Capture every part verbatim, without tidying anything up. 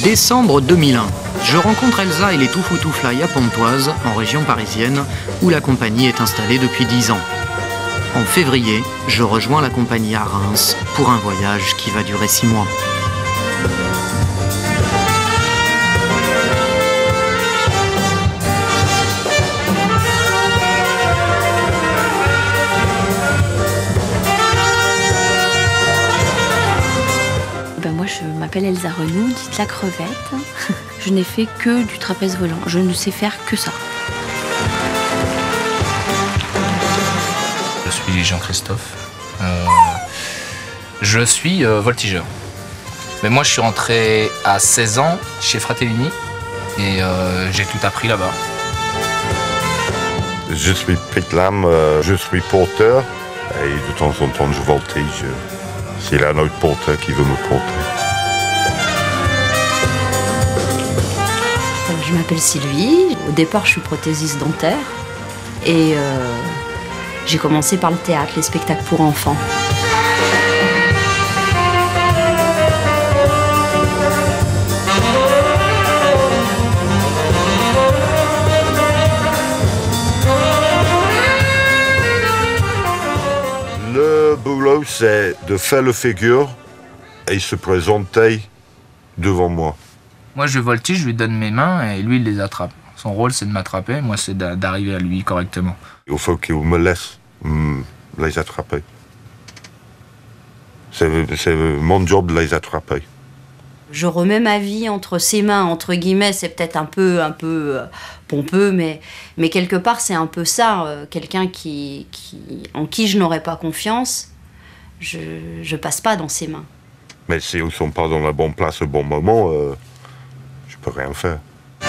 Décembre deux mille un. Je rencontre Elsa et les Toufoutou Fly à Pontoise, en région parisienne, où la compagnie est installée depuis dix ans. En février, je rejoins la compagnie à Reims pour un voyage qui va durer six mois. Ben moi, je m'appelle Elsa Renou, dite la crevette. Je n'ai fait que du trapèze volant. Je ne sais faire que ça. Je suis Jean-Christophe. Euh, je suis euh, voltigeur. Mais moi, je suis rentré à seize ans chez Fratellini et euh, j'ai tout appris là-bas. Je suis Pete-Lam, euh, je suis porteur et de temps en temps je voltige. S'il y a un autre porteur qui veut me porter. Je m'appelle Sylvie. Au départ, je suis prothésiste dentaire. Et euh, j'ai commencé par le théâtre, les spectacles pour enfants. Le boulot, c'est de faire le figure et se présenter devant moi. Moi, je voltige, je lui donne mes mains et lui, il les attrape. Son rôle, c'est de m'attraper. Moi, c'est d'arriver à lui correctement. Il faut qu'il me laisse mm, les attraper. C'est mon job de les attraper. Je remets ma vie entre ses mains, entre guillemets. C'est peut-être un peu, un peu euh, pompeux, mais, mais quelque part, c'est un peu ça. Euh, Quelqu'un qui, qui, en qui je n'aurais pas confiance, je ne passe pas dans ses mains. Mais si ils ne sont pas dans la bonne place au bon moment, euh, je peux rien faire.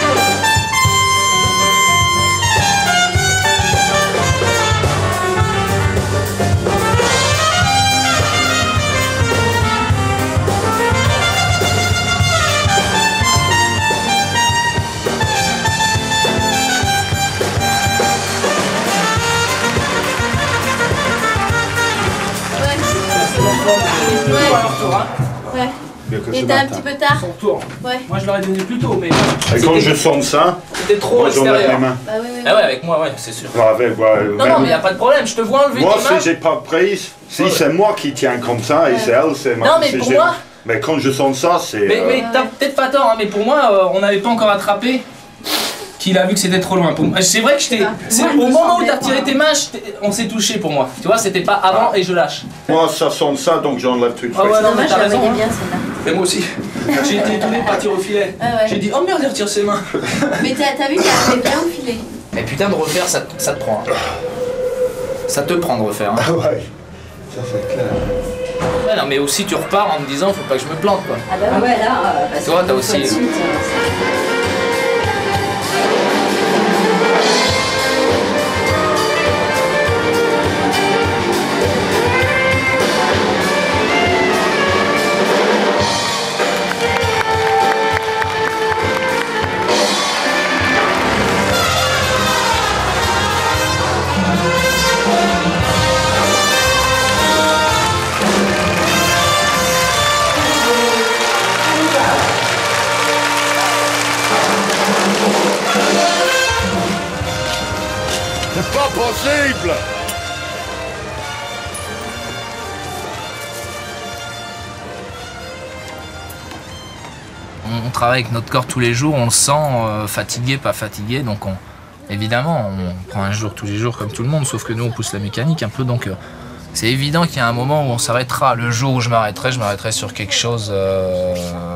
Ouais. Et t'es un petit peu tard. Son retour. Ouais. Moi je l'aurais donné plus tôt, mais. Et quand je sens ça, C'était trop moi j'enlève extérieur. les mains. Bah oui, oui. Ah ouais, avec moi, ouais, c'est sûr. Ouais, avec, ouais, Non, même- non, mais y a pas de problème, je te vois enlever Moi, tes mains. si j'ai pas prise, si Ouais. c'est moi qui tiens comme ça et c'est elle, c'est ma. Non, mais c'est pour j'ai- moi- Mais quand je sens ça, c'est. Mais, euh, mais t'as peut-être pas tort, hein, mais pour moi, euh, on n'avait pas encore attrapé qu'il a vu que c'était trop loin. Pour moi, c'est vrai que je t'ai. c'est- Moi, Au je me moment où sentais t'as retiré pas. tes mains, je t'ai- on s'est touché pour moi. Tu vois, c'était pas avant et je lâche. Moi, ça sent ça, donc j'enlève tout de suite. Ah ouais, non, mais Dommage, t'as je la raison. voyais Hein. bien celle-là. Et moi aussi. J'ai été étonné de partir au filet. Ah ouais. J'ai dit, oh merde, il retire ses mains. Mais t'as t'as vu qu'elle arrivait bien au filet. Mais putain, de refaire, ça, te- ça te prend. hein. Ça te prend de refaire. Hein. Ah ouais, ça c'est clair. Ouais, non, mais aussi tu repars en me disant, faut pas que je me plante, quoi. Ah bah ouais, là, euh, parce Tu vois, que t'as une aussi- fois de suite, euh, C'est pas possible! On, on travaille avec notre corps tous les jours, on le sent euh, fatigué, pas fatigué, donc on, évidemment on prend un jour tous les jours comme tout le monde, sauf que nous on pousse la mécanique un peu, donc euh, c'est évident qu'il y a un moment où on s'arrêtera. Le jour où je m'arrêterai, je m'arrêterai sur quelque chose euh,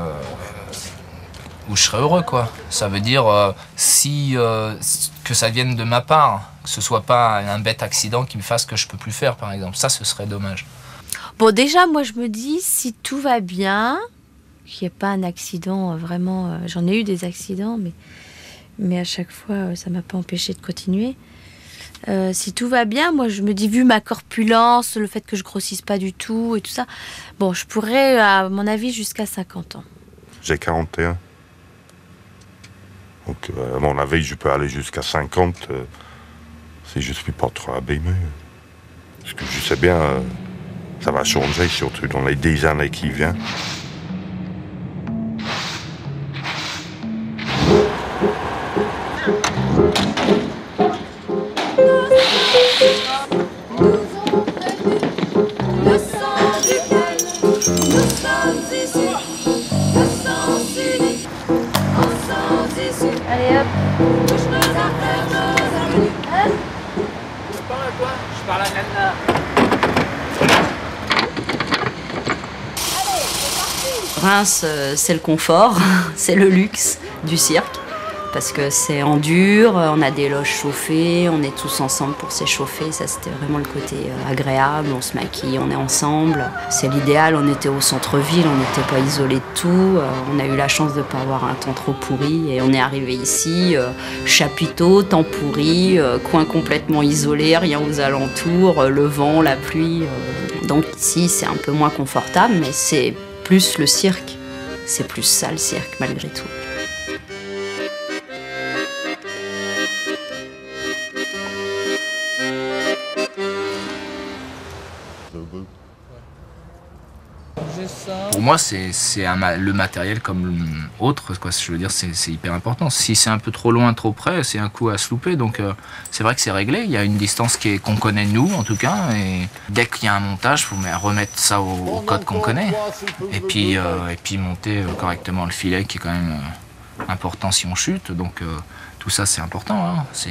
où je serai heureux, quoi. Ça veut dire euh, si euh, que ça vienne de ma part, que ce soit pas un bête accident qui me fasse que je peux plus faire, par exemple. Ça, ce serait dommage. Bon, déjà, moi, je me dis, si tout va bien, qu'il n'y ait pas un accident, euh, vraiment... euh, j'en ai eu des accidents, mais, mais à chaque fois, euh, ça ne m'a pas empêché de continuer. Euh, si tout va bien, moi, je me dis, vu ma corpulence, le fait que je grossisse pas du tout et tout ça, bon, je pourrais, à mon avis, jusqu'à cinquante ans. J'ai quarante et un. Donc, euh, à mon avis, je peux aller jusqu'à cinquante euh, si je suis pas trop abîmé. Parce que je sais bien, euh, ça va changer, surtout dans les dix années qui viennent. Reims, c'est le confort, c'est le luxe du cirque, parce que c'est en dur, on a des loges chauffées, on est tous ensemble pour s'échauffer, ça c'était vraiment le côté agréable, on se maquille, on est ensemble. C'est l'idéal, on était au centre-ville, on n'était pas isolés de tout, on a eu la chance de ne pas avoir un temps trop pourri et on est arrivé ici, chapiteau, temps pourri, coin complètement isolé, rien aux alentours, le vent, la pluie. Donc ici c'est un peu moins confortable, mais c'est plus le cirque, c'est plus ça le cirque malgré tout. Pour moi, c'est le matériel comme autre, quoi. Je veux dire, c'est hyper important. Si c'est un peu trop loin, trop près, c'est un coup à se louper. Donc, euh, c'est vrai que c'est réglé. Il y a une distance qu'on connaît nous, en tout cas. Et dès qu'il y a un montage, il faut remettre ça au, au code qu'on connaît. Et puis, euh, et puis monter correctement le filet, qui est quand même euh, important si on chute. Donc, euh, tout ça, c'est important. Hein. C'est...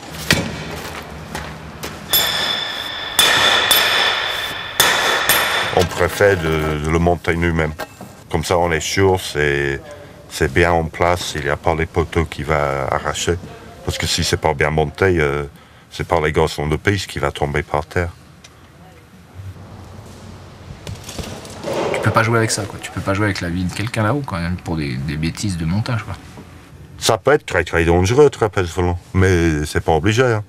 On préfère de, de le monter nous-mêmes. Comme ça, on est sûr, c'est bien en place, il n'y a pas les poteaux qui vont arracher. Parce que si c'est pas bien monté, euh, c'est pas les garçons de piste qui va tomber par terre. Tu peux pas jouer avec ça, quoi. Tu peux pas jouer avec la vie de quelqu'un là-haut, quand même, pour des, des bêtises de montage, quoi. Ça peut être très très dangereux, trapèze volant, mais c'est pas obligé. Hein.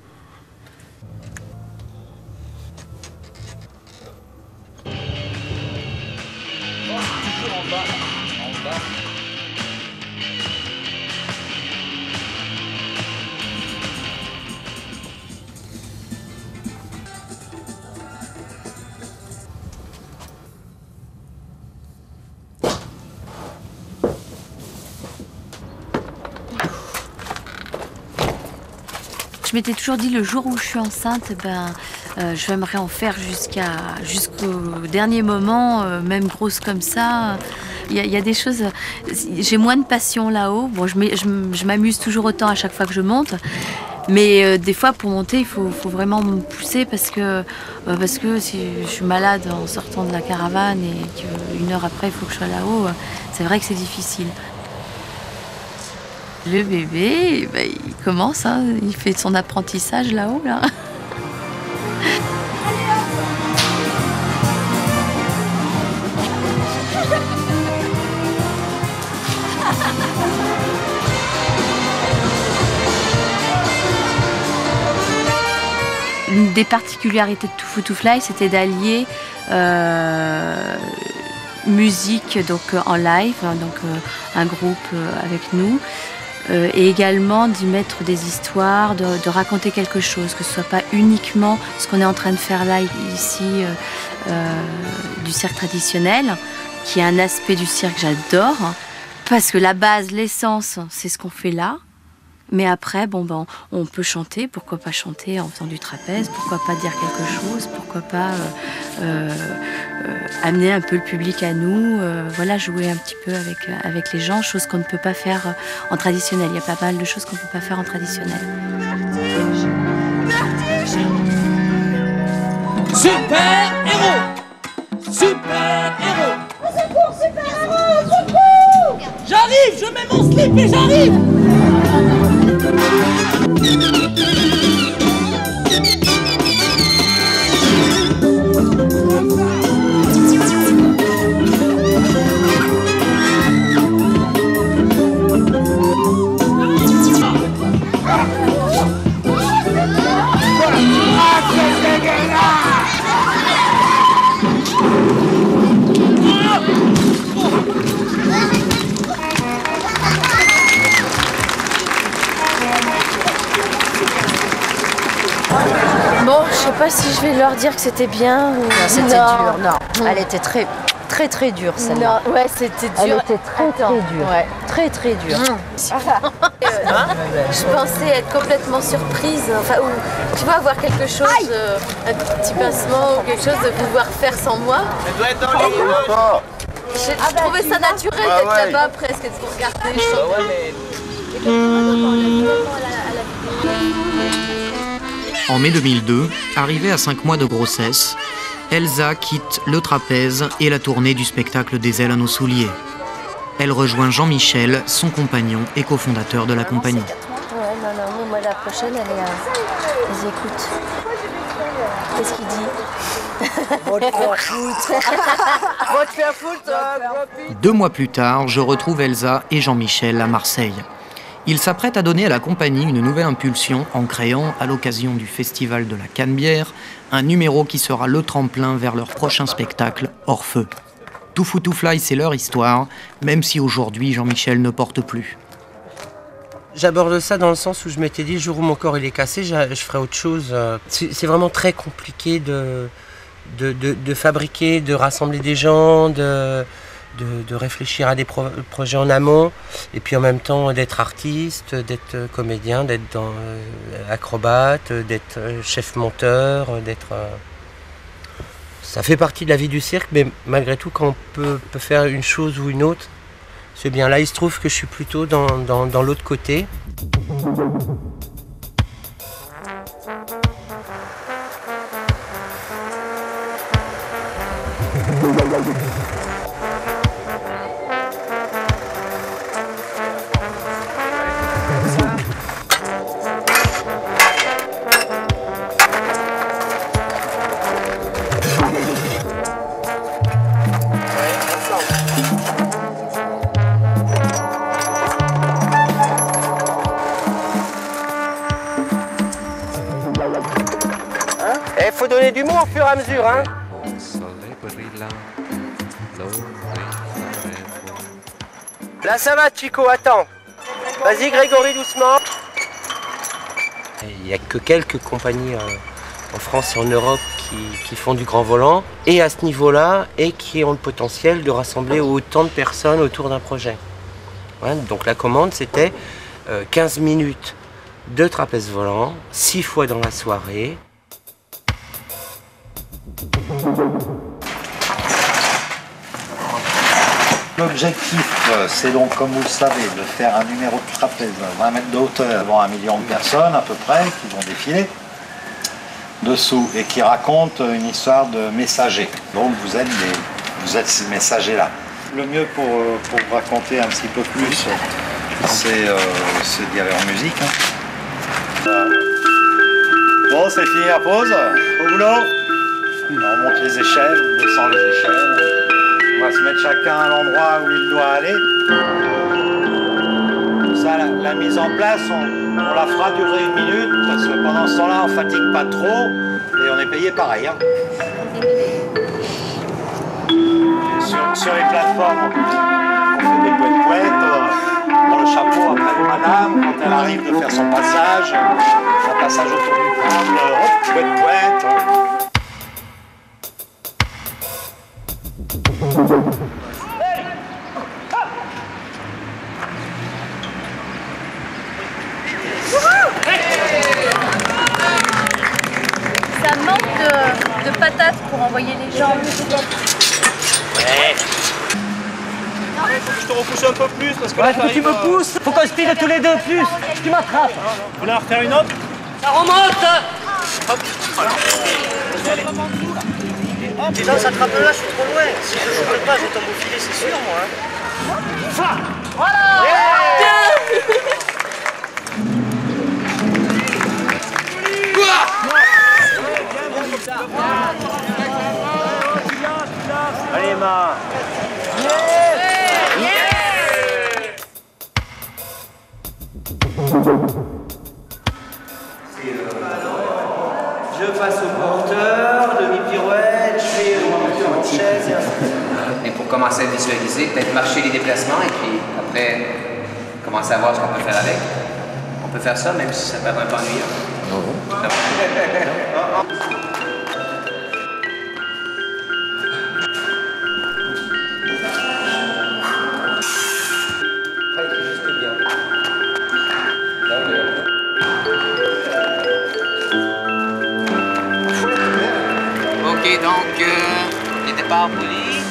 Je m'étais toujours dit, le jour où je suis enceinte, ben, euh, j'aimerais en faire jusqu'à jusqu'au dernier moment, euh, même grosse comme ça. Il y, y a des choses... J'ai moins de passion là-haut. Bon, je m'amuse toujours autant à chaque fois que je monte. Mais euh, des fois, pour monter, il faut, faut vraiment me pousser parce que, euh, parce que si je suis malade en sortant de la caravane et qu'une heure après, il faut que je sois là-haut, c'est vrai que c'est difficile. Le bébé, ben, il commence, hein, il fait son apprentissage là-haut. Là. Une des particularités de Too Foo To Fly, c'était d'allier euh, musique donc, en live, hein, donc euh, un groupe euh, avec nous, Euh, et également d'y mettre des histoires, de, de raconter quelque chose, que ce ne soit pas uniquement ce qu'on est en train de faire là, ici, euh, euh, du cirque traditionnel, qui est un aspect du cirque que j'adore, parce que la base, l'essence, c'est ce qu'on fait là. Mais après, bon, ben, on peut chanter, pourquoi pas chanter en faisant du trapèze, pourquoi pas dire quelque chose, pourquoi pas euh, euh, euh, amener un peu le public à nous, euh, voilà, jouer un petit peu avec, avec les gens, chose qu'on ne peut pas faire en traditionnel. Il y a pas mal de choses qu'on ne peut pas faire en traditionnel. Super héros! Super héros! Au secours, super héros! Au secours! J'arrive, je mets mon slip et j'arrive! Bon, je sais pas si je vais leur dire que c'était bien ou... C'était dur, non. Elle était très, très, très dure, celle-là. Non, ouais, c'était dur. Elle était très, Attends. très dure. Ouais. Très, très dure. Je pensais être complètement surprise, enfin, ou tu vois, avoir quelque chose, euh, un petit pincement ou quelque chose de pouvoir faire sans moi. Elle doit être dans les images. J'ai trouvé ça naturel Ah d'être ouais. là-bas presque, de vous regarder. En En mai deux mille deux, arrivée à cinq mois de grossesse, Elsa quitte le trapèze et la tournée du spectacle Des ailes à nos souliers. Elle rejoint Jean-Michel, son compagnon et cofondateur de la compagnie. Ouais, non, non, mais moi la prochaine, elle est à... Vas-y, écoute. Qu'est-ce qu'il dit? Va te faire foutre. Va te faire foutre. Deux mois plus tard, je retrouve Elsa et Jean-Michel à Marseille. Ils s'apprêtent à donner à la compagnie une nouvelle impulsion en créant, à l'occasion du festival de la Canebière, un numéro qui sera le tremplin vers leur prochain spectacle, Hors Feu. Tout Fou Tout Fly, c'est leur histoire, même si aujourd'hui Jean-Michel ne porte plus. J'aborde ça dans le sens où je m'étais dit, le jour où mon corps il est cassé, je, je ferai autre chose. C'est vraiment très compliqué de, de, de, de fabriquer, de rassembler des gens, de, de, de réfléchir à des pro projets en amont, et puis en même temps d'être artiste, d'être comédien, d'être euh, acrobate, d'être chef monteur, d'être... Euh... Ça fait partie de la vie du cirque, mais malgré tout, quand on peut, peut faire une chose ou une autre, c'est bien. Là, il se trouve que je suis plutôt dans, dans, dans l'autre côté. Il faut donner du mot au fur et à mesure, hein. Là ça va Chico, attends. Vas-y Grégory, doucement. Il n'y a que quelques compagnies euh, en France et en Europe qui, qui font du grand volant, et à ce niveau-là, et qui ont le potentiel de rassembler autant de personnes autour d'un projet. Ouais, donc la commande, c'était euh, quinze minutes de trapèze volant, six fois dans la soirée. L'objectif, c'est donc, comme vous le savez, de faire un numéro de trapèze à vingt mètres de hauteur devant un million de personnes à peu près, qui vont défiler dessous et qui racontent une histoire de messagers. Donc vous êtes, des, vous êtes ces messagers-là. Le mieux pour, pour vous raconter un petit peu plus, c'est euh, se dire en musique. Hein. Bon, c'est fini la pause. Au boulot. On monte les échelles, on descend les échelles. On va se mettre chacun à l'endroit où il doit aller. Ça, la, la mise en place, on, on la fera durer une minute, parce que pendant ce temps-là, on ne fatigue pas trop et on est payé pareil. Hein. Sur, sur les plateformes, on fait des couettes-couettes. Euh, dans le chapeau après les madames, quand elle arrive de faire son passage, un passage autour du table, hop, couette-couette. Ça manque de, de patates pour envoyer les jambes. Ouais. Faut que je te repousse un peu plus parce que Ouais, là, faut que tu me euh... pousses. Faut qu'on se pile tous les deux plus. Tu m'attrapes. Vous voulez en refaire une autre? Ça remonte. Hop. Voilà. Dis donc, s'attrape là, je suis trop loin. Si je ne joue pas, je tombe au filet, c'est sûr, moi. Hein. Voilà. Allez, Ma. Je passe au porteur, demi-pirouette, je fais une chaise et un... Et pour commencer à visualiser, peut-être marcher les déplacements et puis après commencer à voir ce qu'on peut faire avec. On peut faire ça même si ça peut être un peu ennuyeux. Non. Ok, donc euh, les départs poulies.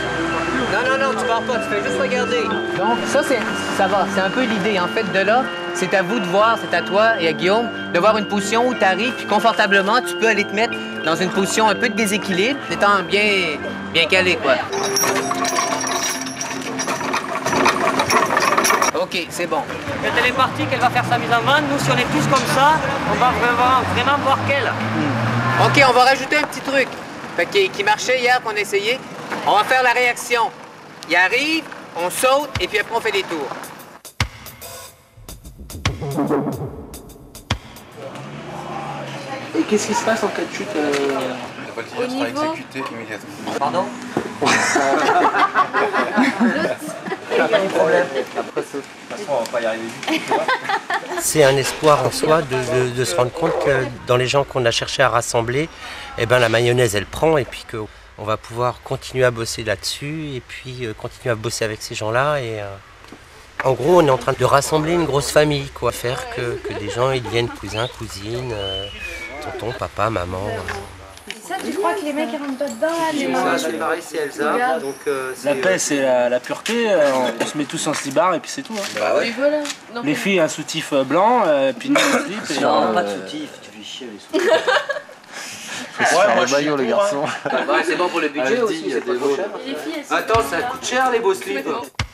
Non, non, non, tu pars pas, tu fais juste regarder. Donc ça, c'est, ça va, c'est un peu l'idée. En fait, de là, C'est à vous de voir, c'est à toi et à Guillaume, de voir une position où tu arrives, puis confortablement, tu peux aller te mettre dans une position un peu de déséquilibre, étant bien, bien calé, quoi. OK, c'est bon. Quand elle est partie, qu'elle va faire sa mise en bande, nous, si on est tous comme ça, on va vraiment, vraiment voir qu'elle. Hmm. OK, on va rajouter un petit truc fait, qui, qui marchait hier, qu'on a essayé. On va faire la réaction. Il arrive, on saute, et puis après, on fait des tours. Et qu'est-ce qui se passe en cas de chute euh... La voltigeur sera exécutée immédiatement. Pardon? Il n'y a pas de problème. Après, de toute façon, on va pas y arriver vite. C'est un espoir en soi de, de, de se rendre compte que dans les gens qu'on a cherché à rassembler, eh ben, la mayonnaise elle prend et puis qu'on va pouvoir continuer à bosser là-dessus et puis euh, continuer à bosser avec ces gens-là. Et euh, en gros, on est en train de rassembler une grosse famille, quoi. Faire que, que des gens ils deviennent cousins, cousines, euh, tonton, papa, maman. Euh. Ça, tu crois que les mecs ils rentrent pas dedans là, les Ça, c'est pareil, c'est Elsa. Donc, euh, la paix, c'est la, la pureté. Euh, on se met tous en slibard et puis c'est tout. Hein. Bah ouais. Voilà. Non, les filles, un soutif blanc, euh, puis nous, un slip. Et, non, euh, pas de soutif, tu fais chier les soutifs. Ouais, moi je suis les garçons. Ouais, c'est bon pour le budget Ah, aussi, dis, c'est pas trop cher. les filles, elles sont Attends, ça coûte cher les beaux slips.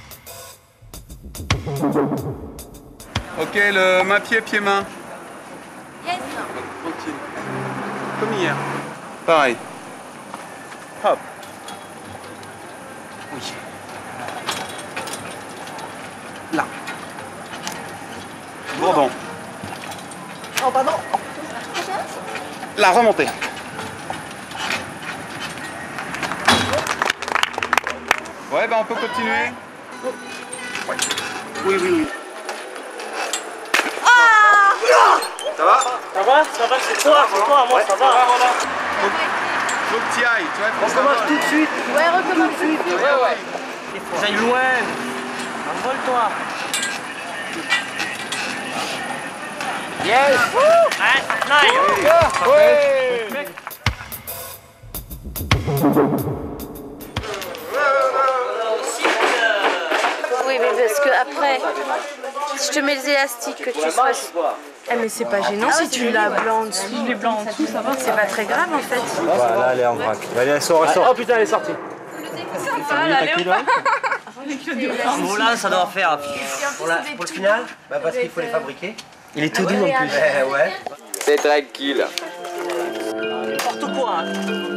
Ok, le main pied, pied main. Yes. Tranquille. Comme hier. Pareil. Hop. Oui. Là. Rebond. Oh, pardon. Là, remontez. Ouais, bah on peut continuer. Ouais. Oui, oui, oui. Ça va? Ça va? Ça va, c'est toi, c'est toi, moi, ouais, ça va. Ça va, voilà. Faut, faut que tu y ailles, tu vois. On commence tout de suite. Ouais, recommence tout de suite. Ouais, ouais. Il faut que j'aille loin. Envole-toi. Yes! Ouais, ça fly! Ouais! Oui, mais parce que après, si je te mets les élastiques, que tu sois... Ah, mais c'est pas gênant si tu l'as blanc en dessous. Si je l'ai blanc en dessous, ça va. C'est pas très grave en fait. Voilà, elle est en vrac. Allez, elle sort, elle sort. Oh putain, elle est sortie. Bon, là, ça doit faire. Pour, la, pour le final, bah parce qu'il faut les fabriquer. Il est tout doux en plus. Eh, ouais. C'est tranquille. Porte-toi.